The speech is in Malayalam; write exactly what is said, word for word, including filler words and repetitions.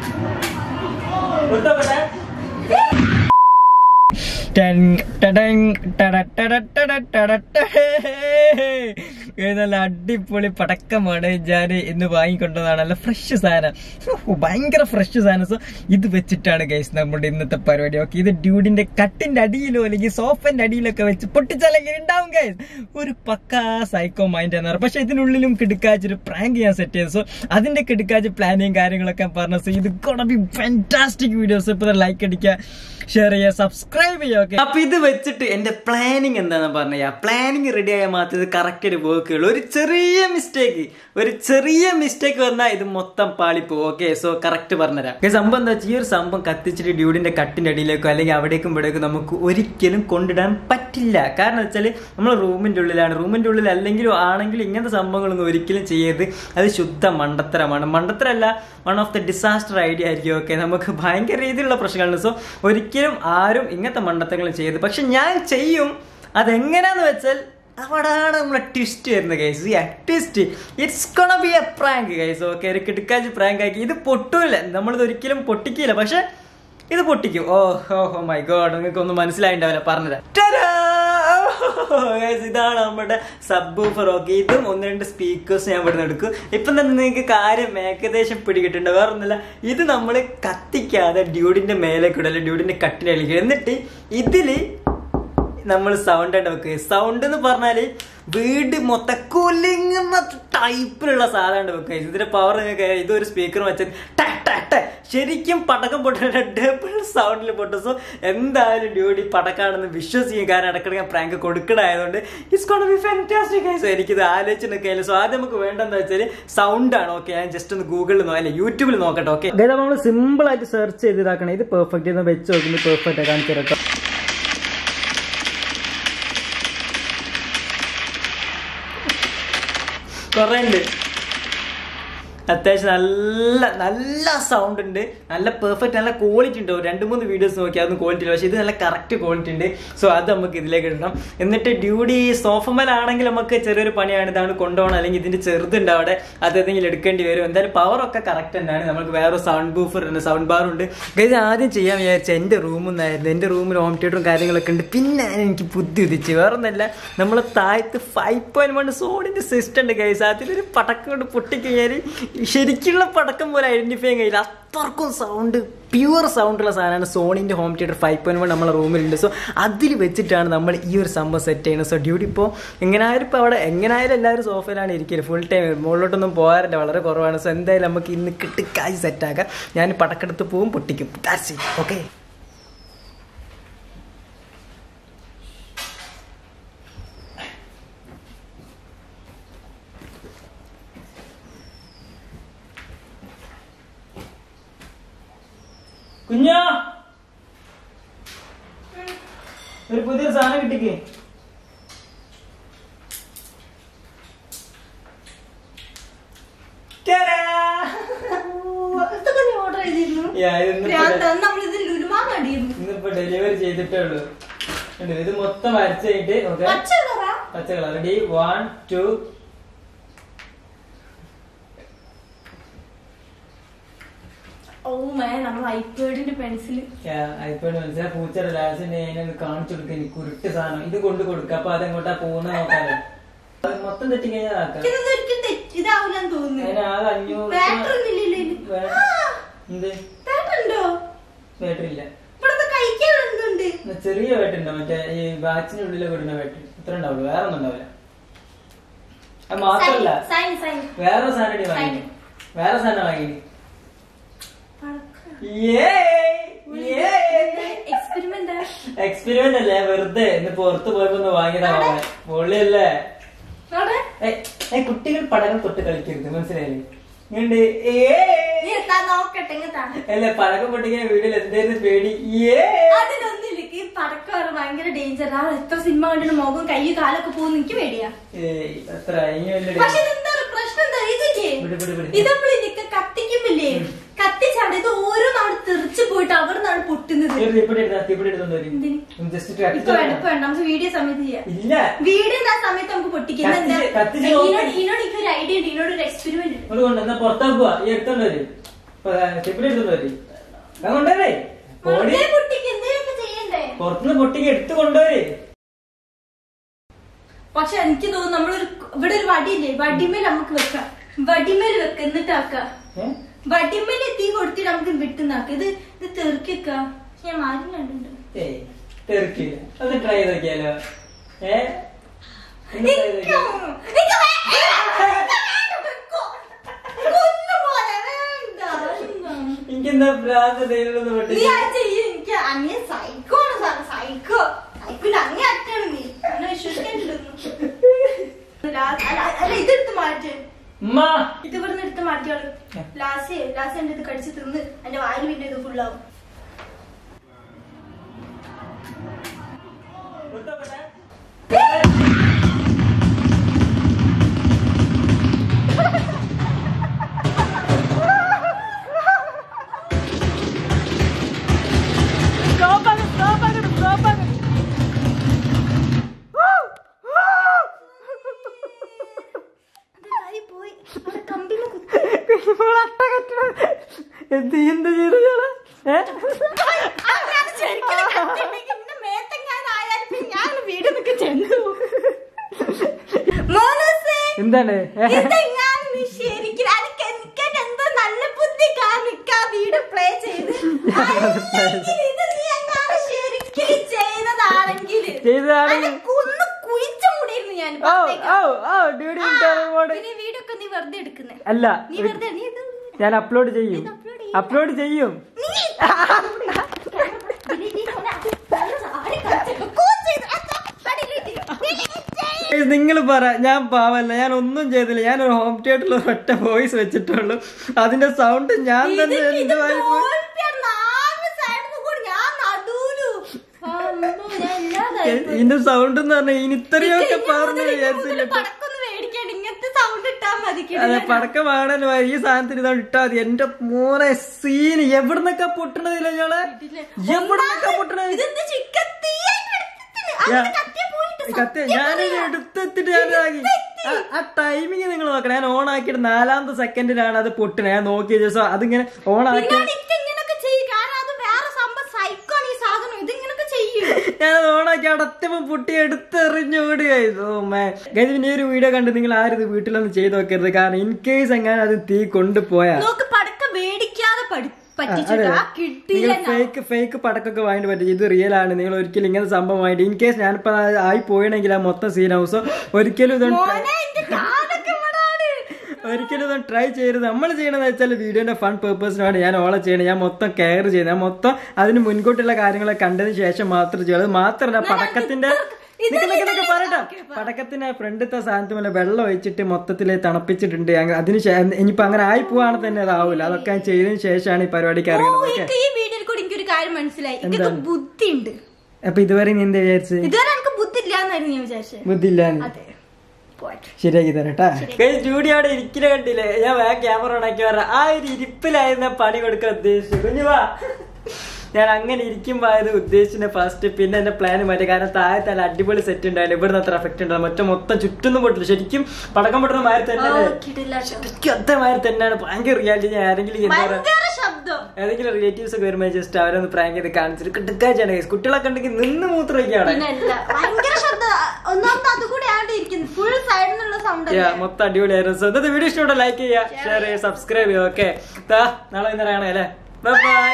നല്ല അടിപൊളി പടക്കമാണ് ഞാൻ ഇന്ന് വാങ്ങിക്കൊണ്ടതാണ്. നല്ല ഫ്രഷ് സാധനം, ഭയങ്കര ഫ്രഷ് സാധനം. സോ ഇത് വെച്ചിട്ടാണ് ഗൈസ് നമ്മുടെ ഇന്നത്തെ പരിപാടി. ഓക്കെ, ഇത് ഡ്യൂഡിന്റെ കട്ടിന്റെ അടിയിലോ അല്ലെങ്കിൽ സോഫന്റെ അടിയിലൊക്കെ വെച്ച് പൊട്ടിച്ചാലെങ്കിൽ ഉണ്ടാവും ഗൈസ്. ഒരു പക്കാ സൈക്കോ മൈൻഡ് എന്ന് പറയും. പക്ഷെ ഇതിനുള്ളിലും കിടക്കാച്ചൊരു പ്രാങ്ക് ഞാൻ സെറ്റ് ചെയ്തു. സോ അതിന്റെ കിടക്കാച്ച് പ്ലാനിങ് കാര്യങ്ങളൊക്കെ പറഞ്ഞു. സോ ഇത് ഗോണ ബി ഫാന്റാസ്റ്റിക് വീഡിയോസ്. ഇപ്പൊ ലൈക്ക് അടിക്കുക, ഷെയർ ചെയ്യുക, സബ്സ്ക്രൈബ് ചെയ്യുക. ഓക്കെ, അപ്പൊ ഇത് വെച്ചിട്ട് എന്റെ പ്ലാനിങ് എന്താണെന്ന് പറഞ്ഞാൽ, പ്ലാനിങ് റെഡി ആയാൽ മാത്രമേ ഇത് കറക്റ്റ് ഒരു വർക്ക് ഉള്ളൂ. ഒരു ചെറിയ മിസ്റ്റേക്ക് ഒരു ചെറിയ മിസ്റ്റേക്ക് വന്നാൽ ഇത് മൊത്തം പാളിപ്പോവും. ഓക്കെ, സോ കറക്റ്റ് പറഞ്ഞുതരാം. സംഭവം എന്താ വെച്ചാൽ, ഈ ഒരു സംഭവം കത്തിച്ചിട്ട് ഡ്യൂഡിന്റെ കട്ടിന്റെ അടിയിലേക്കോ അല്ലെങ്കിൽ അവിടേക്കും ഇവിടേക്കും നമുക്ക് ഒരിക്കലും കൊണ്ടിടാൻ പറ്റില്ല. കാരണം വെച്ചാൽ നമ്മൾ റൂമിന്റെ ഉള്ളിലാണ്. റൂമിന്റെ ഉള്ളിൽ അല്ലെങ്കിലും ആണെങ്കിലും ഇങ്ങനത്തെ സംഭവങ്ങളൊന്നും ഒരിക്കലും ചെയ്യരുത്. അത് ശുദ്ധ മണ്ടത്തരമാണ്. മണ്ടത്തരമല്ല, one of the disaster idea ആയിരിക്കും. ഓക്കെ, നമുക്ക് ഭയങ്കര രീതിയിലുള്ള പ്രശ്നങ്ങളാണ്. സോ ഒരിക്കലും ആരും ഇങ്ങനത്തെ മണ്ടത്തരങ്ങൾ ചെയ്യരുത്. പക്ഷെ ഞാൻ ചെയ്യും. അതെങ്ങനെയാന്ന് വെച്ചാൽ അവിടാണ് നമ്മളെ ട്വിസ്റ്റ് വരുന്നത് ഗൈസ്. ഈ twist it's gonna be a prank guys. Okay, ഒരു കിടക്കാച്ച് പ്രാങ്ക് ആക്കി. ഇത് പൊട്ടൂല, നമ്മളിത് ഒരിക്കലും പൊട്ടിക്കില്ല. പക്ഷെ ഇത് പൊട്ടിക്കും. ഓ ഓ മൈ ഗോഡ്, നിങ്ങൾക്ക് ഒന്നും മനസ്സിലായിണ്ടാവില്ല, പറഞ്ഞുതരാം. ഇതാണ് നമ്മുടെ സബ് ഊഫർ. ഓക്കെ, ഇതും ഒന്ന് രണ്ട് സ്പീക്കേഴ്സ് ഞാൻ ഇവിടുന്ന് എടുക്കും. ഇപ്പം തന്നെ നിങ്ങൾക്ക് കാര്യം ഏകദേശം പിടികിട്ടുണ്ട്. വേറെ ഒന്നുമില്ല, ഇത് നമ്മൾ കത്തിക്കാതെ ഡ്യൂഡിന്റെ മേലെ കൂടെ ഡ്യൂഡിന്റെ കട്ടിനെ കളിക്കുക. എന്നിട്ട് ഇതില് നമ്മൾ സൗണ്ട് ഉണ്ട് വെക്കുക. സൗണ്ട് എന്ന് പറഞ്ഞാല് വീട് മൊത്തം കുലുങ്ങുന്ന ടൈപ്പിലുള്ള സാധനം വെക്കുക. ഇതിന്റെ പവർ നിങ്ങൾക്ക് ഇതൊരു സ്പീക്കർ വെച്ചാൽ ശരിക്കും പടക്കം പൊട്ടുന്ന ഡബിൾ സൗണ്ടിൽ പൊട്ടും. സോ എന്തായാലും ഡ്യൂഡി പടക്കാണെന്ന് വിശ്വസിക്കും. കാരണം ഇടയ്ക്കിടയ്ക്ക് ഞാൻ പ്രാങ്ക് കൊടുക്കണായതുകൊണ്ട് it's gonna be fantastic. So എനിക്കിത് ആലോചിച്ചിട്ടൊക്കെ. സോ ആദ്യം നമുക്ക് വേണ്ടെന്ന് വെച്ചാൽ സൗണ്ടാണ്. ഓക്കെ, ഞാൻ ജസ്റ്റ് ഒന്ന് ഗൂഗിളിൽ അല്ലെ യൂട്യൂബിൽ നോക്കട്ടെ. ഓക്കെ, അതായത് നമ്മൾ സിമ്പിൾ ആയിട്ട് സെർച്ച് ചെയ്ത് ഇതാക്കണം. ഇത് പെർഫെക്റ്റ് എന്ന് വെച്ച് നോക്കുന്നത് പെർഫെക്റ്റ് ആയി കാണിച്ചു തരട്ടോ. കുറേ ഉണ്ട്, അത്യാവശ്യം നല്ല നല്ല സൗണ്ട് ഉണ്ട്, നല്ല പെർഫെക്റ്റ്, നല്ല ക്വാളിറ്റി ഉണ്ട്. രണ്ട് മൂന്ന് വീഡിയോസ് നോക്കി അതൊന്നും ക്വാളിറ്റി ഇല്ല. പക്ഷെ ഇത് നല്ല കറക്റ്റ് ക്വാളിറ്റി ഉണ്ട്. സോ അത് നമുക്ക് ഇതിലേക്ക് ഇടണം. എന്നിട്ട് ഡ്യൂഡി സോഫമേലാണെങ്കിൽ നമുക്ക് ചെറിയൊരു പണിയാണ്. ഇതാണ് കൊണ്ടുപോകണം, അല്ലെങ്കിൽ ഇതിന്റെ ചെറുതുണ്ട് അവിടെ, അത് എന്തെങ്കിലും എടുക്കേണ്ടി വരും. എന്തായാലും പവർ ഒക്കെ കറക്റ്റ് തന്നെയാണ്. നമുക്ക് വേറെ സൗണ്ട് ബൂഫർ ഉണ്ട്, സൗണ്ട് ബാർ ഉണ്ട്. ഇത് ആദ്യം ചെയ്യാൻ വിചാരിച്ച എൻ്റെ റൂമിൽ നിന്നായിരുന്നു. എൻ്റെ റൂമിൽ ഹോം തിയേറ്ററും കാര്യങ്ങളൊക്കെ ഉണ്ട്. പിന്നെ എനിക്ക് ബുദ്ധി ഉദിച്ച് വേറെ ഒന്നല്ല, നമ്മളെ താഴത്ത് ഫൈവ് പോയിന്റ് വൺ സോണിന്റെ സിസ്റ്റം ഉണ്ട് ഗൈസ്. അതിലൊരു പടക്കം കൊണ്ട് പൊട്ടിക്കഴിഞ്ഞാൽ ശരിക്കുള്ള പടക്കം പോലെ ഐഡന്റിഫൈ ചെയ്യാൻ കഴിയില്ല. അത്രക്കും സൗണ്ട്, പ്യുവർ സൗണ്ടുള്ള സാധനമാണ് സോണിന്റെ home theatre five point one നമ്മളെ റൂമിലുണ്ട്. സോ അതിൽ വെച്ചിട്ടാണ് നമ്മൾ ഈ ഒരു സംഭവം സെറ്റ് ചെയ്യുന്നത്. സോ ഡ്യൂട്ടി ഇപ്പോൾ എങ്ങനെയായാലും ഇപ്പോൾ അവിടെ എങ്ങനെയായാലും എല്ലാവരും സോഫയിലാണ് ഇരിക്കുന്നത്. ഫുൾ ടൈം മുകളിലോട്ടൊന്നും പോകാറില്ല, വളരെ കുറവാണ്. സോ എന്തായാലും നമുക്ക് ഇന്ന് കിട്ടി കാശ് സെറ്റാക്കാം. ഞാൻ പടക്കെടുത്ത് പോവും, പൊട്ടിക്കും. കാശ് ഓക്കെ. കുഞ്ഞാ, ഒരു പുതിയൊരു സാധനം കിട്ടിക്കേ. ഇന്നിപ്പോ ഡെലിവറി ചെയ്തിട്ടേ ഉള്ളൂ. ഇത് മൊത്തം വരച്ച് കഴിഞ്ഞിട്ട് പച്ച കളർ. Ready, one two. ഐപാഡിന്റെ പെൻസിൽ ഐപാഡ് പെൻസിൽ പൂച്ചയുടെ ലാസിന്റെ കാണിച്ചു കൊടുക്കുക. എനിക്ക് കുരുട്ട് സാധനം ഇത് കൊണ്ട് കൊടുക്കുക. അപ്പൊ അതെങ്ങോട്ടാ പോകുന്ന നോക്കാലോ. മൊത്തം തെറ്റി കഴിഞ്ഞാൽ ബാറ്ററി ഇല്ല. ചെറിയ ബാറ്ററി ഉണ്ടോ? മറ്റേ ഈ വാച്ചിന്റെ ഉള്ളിലൊക്കെ ഇടുന്ന ബാറ്ററി ഇത്ര ഉണ്ടാവുള്ളൂ, വേറെ ഒന്നും ഉണ്ടാവില്ല. അത് മാത്രല്ല വേറെ സാധനം വാങ്ങി, വേറെ സാധനം വാങ്ങി. എക്സ്പെരിമെന്റ് അല്ലേ, വെറുതെ ഇന്ന് പുറത്ത് പോയപ്പോ ഒന്ന് വാങ്ങിയതാ. പൊള്ളിയല്ലേ. കുട്ടികൾ പഠനം തൊട്ട് കളിക്കരുത്, മനസ്സിലായില്ലേ? അല്ല, പടക്കം പൊട്ടിക്കാൻ വീട്ടിൽ എന്തായിരുന്നു പേടി? പടക്കം ഭയങ്കര ഡേഞ്ചർ. എത്ര സിനിമ കണ്ടിട്ട് മുഖം കൈ കാലൊക്കെ പോകുന്ന എനിക്ക് പേടിയാ. എത്ര പ്രശ്നം എന്താ ഇതൊക്കെ കത്തിക്കുമ്പില്ലേ, കത്തിച്ചാണ് ഇത് ഓരോ നാട് തെറിച്ചു പോയിട്ട് അവിടെ നിന്നാണ് പൊട്ടുന്നത്. നമുക്ക് വീഡിയോ സമയത്ത് ചെയ്യാം. വീഡിയോ ആ സമയത്ത് നമുക്ക് പൊട്ടിക്കാം. ഇതിനോട് എനിക്ക് ഒരു ഐഡിയ ഉണ്ട്, ഇതിനോട് ഒരു എക്സ്പെരിമെന്റ് ഉണ്ട്. കൊണ്ടുവരേ പുറത്തുനിന്ന് പൊട്ടിക്ക് എടുത്തു കൊണ്ടുവരേ. പക്ഷെ എനിക്ക് തോന്നുന്നു നമ്മളൊരു ഇവിടെ ഒരു വടിയില്ലേ, വടിമേൽ നമുക്ക് വെക്കാം, വടിമേൽ വെക്ക എന്നിട്ടാക്കാം, വടിമേൽ തീ കൊടുത്തിട്ട് നമുക്ക് വിട്ടുന്നാക്കാം. ഇത് ഇത് തെറുക്കിക്ക ഞാൻ ആദ്യം കണ്ടിട്ടുണ്ട്. തെറുക്കില്ല, അത് ട്രൈ ചെയ്ത് നോക്കിയാലോ? ഏഹ് എനിക്കെന്താ ഭ്രാന്ത് ദൈവം പൊട്ടി സൈക്കോ സൈക്കോ സൈക്കോ അങ്ങേ അറ്റാണ് നീ വിശ്വസിക്കാനില്ലെന്നു. അല്ല ഇതെടുത്ത് മാറ്റ്, ഇത് ഇവിടുന്ന് എടുത്ത് മാറ്റിയോളൂ. ലാസ്റ്റ് ലാസ്റ്റ് എന്റെ ഇത് കടിച്ച് തിന്ന് എന്റെ വായിൽ പിന്നെ ഇത് ഫുള്ളാവും. എന്ത് എന്ത് ചെയ്തു എന്താണ് നല്ല ബുദ്ധി വീട് പ്ലേ ചെയ്ത് ചെയ്തതാണെങ്കിൽ ഒന്ന് കുഴിച്ചു മൂടിയിരുന്നു ഞാൻ. വീടൊക്കെ നീ വെറുതെ എടുക്കുന്നേ അല്ല, നീ വെറുതെ നീ ഞാൻ അപ്ലോഡ് ചെയ്യും അപ്ലോഡ് ചെയ്യും നിങ്ങൾ പറ. ഞാൻ പാവല്ല, ഞാൻ ഒന്നും ചെയ്തില്ല. ഞാനൊരു ഹോം തിയേറ്ററിൽ ഒറ്റ വോയിസ് വെച്ചിട്ടുള്ളൂ. അതിന്റെ സൗണ്ട് ഞാൻ തന്നെ എന്തുവായി ഇതിന്റെ സൗണ്ട് എന്ന് പറഞ്ഞാൽ ഇനി ഇത്രയൊക്കെ പറഞ്ഞു വിചാരിച്ചില്ല. അതെ, പടക്കമാണല്ലോ ഈ സാധനത്തിന് ഇതാണ് ഇട്ടാ മതി. എന്റെ മോനെ സീന് എവിടുന്നൊക്കെ പൊട്ടണതില്ല ഞങ്ങളെ, എവിടുന്നൊക്കെ പൊട്ടണത് കത്തി. ഞാനിത് എടുത്തെത്തിട്ട് ഞാനാക്കി ആ ടൈമിങ് നിങ്ങൾ നോക്കണം. ഞാൻ ഓൺ ആക്കിയിട്ട് നാലാമത്തെ സെക്കൻഡിലാണ് അത് പൊട്ടണേ. ഞാൻ നോക്കിയ ദിവസം അതിങ്ങനെ ഓൺ ആക്കി ഞാനത് ഓണാക്കി അടത്തപ്പം പൊട്ടി എടുത്തെറിഞ്ഞോടുകയായിരുന്നു. പിന്നെ ഒരു വീഡിയോ കണ്ട് നിങ്ങൾ ആരും ഇത് വീട്ടിലൊന്നും ചെയ്ത് നോക്കരുത്. കാരണം ഇൻ കേസ് എങ്ങനെ അത് തീ കൊണ്ടുപോയാൽ നിങ്ങൾ ഫേക്ക് ഫേക്ക് പടക്കൊക്കെ വാങ്ങിട്ട് പറ്റും. ഇത് റിയൽ ആണ്. നിങ്ങൾ ഒരിക്കലും ഇങ്ങനത്തെ സംഭവം വാങ്ങിട്ട് ഇൻ കേസ് ഞാനിപ്പോ ആയി പോയണെങ്കിൽ ആ മൊത്തം സീനാവും. സോ ഒരിക്കലും ഇതൊന്നും ഒരിക്കലും ഇതൊന്നും ട്രൈ ചെയ്യരുത്. നമ്മൾ ചെയ്യണമെന്ന് വെച്ചാൽ വീഡിയോന്റെ ഫൺ പേർപ്പസിനാണ് ഞാൻ ഓളെ ചെയ്യണത്. ഞാൻ മൊത്തം കെയർ ചെയ്യുന്നത്. ഞാൻ മൊത്തം അതിന് മുൻകൂട്ടുള്ള കാര്യങ്ങളൊക്കെ കണ്ടതിന് ശേഷം മാത്രം ചെയ്യുന്നത്. മാത്രമല്ല പടക്കത്തിന്റെ നിനക്ക് പറയട്ടെ, പടക്കത്തിന്റെ ഫ്രണ്ടിലത്തെ സാധനത്തുമല്ല വെള്ളം ഒഴിച്ചിട്ട് മൊത്തത്തില് തണുപ്പിച്ചിട്ടുണ്ട്. അതിന് ഇനിയിപ്പോ അങ്ങനെ ആയി പോവാണ് തന്നെ അതാവൂല. അതൊക്കെ ചെയ്തതിന് ശേഷമാണ് ഈ പരിപാടിക്ക് ഇറങ്ങുന്നത്. അപ്പൊ ഇതുവരെ നീ എന്താ വിചാരിച്ചത്? ബുദ്ധിയില്ലാന്ന് ശരിയാക്കി തരട്ടാ. ജൂഡി അവിടെ ഇരിക്കല കണ്ടില്ലേ? ഞാൻ വേഗം ക്യാമറ ഓണാക്കി പറഞ്ഞ ആ ഒരു ഇരിപ്പിലായിരുന്നു പണി കൊടുക്കാൻ ഉദ്ദേശിച്ചു. കുഞ്ഞുവാ ഞാൻ അങ്ങനെ ഇരിക്കുമ്പോ ആയത് ഉദ്ദേശിച്ച ഫസ്റ്റ്. പിന്നെ എന്റെ പ്ലാൻ മാറ്റി. കാരണം താഴത്തെ നല്ല അടിപൊളി സെറ്റ് ഉണ്ടായില്ല. ഇവിടുന്ന് അത്ര എഫക്ട് ഉണ്ടാവും. മറ്റേ മൊത്തം ചുറ്റൊന്നും പൊട്ടില്ല. ശരിക്കും പടക്കം പൊട്ടുന്ന മാതിരി തന്നെ ശരിക്കും അതേ മാതിരി തന്നെയാണ്. ഭയങ്കര റിയാലിറ്റി. ഞാൻ ആരെങ്കിലും ഏതെങ്കിലും റിലേറ്റീവ്സ് ഒക്കെ വരുമ്പോൾ ജസ്റ്റ് അവരൊന്ന് പ്രാങ്ക് ചെയ്ത് കാണിച്ചിട്ട് കിടക്കാച്ചാണ്. കുട്ടികളൊക്കെ ഉണ്ടെങ്കിൽ നിന്ന് മൂത്രമൊക്കെയാണ് മൊത്തം അടിപൊളിയായിരുന്നു. സ്വന്തം വീഡിയോ ഇഷ്ടപ്പെട്ട ലൈക്ക് ചെയ്യുക, ഷെയർ ചെയ്യുക, സബ്സ്ക്രൈബ് ചെയ്യുക. ഓക്കെ, നാളെ ഇന്നലെ കാണാം അല്ലേ. Bye by.